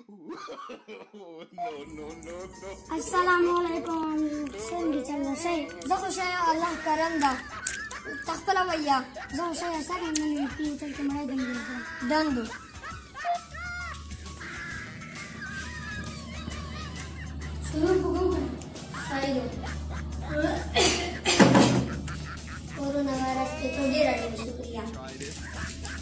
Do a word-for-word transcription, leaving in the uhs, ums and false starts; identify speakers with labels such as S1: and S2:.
S1: Assalamualaikum. Sen geçen şey, zaten şey Allah karanda. Takpala vaya. Zaten şey sen hemen bir tel kemara dengi. Dandu. Şunu bugün saydo. Coronavirus के थोड़ी रही शुक्रिया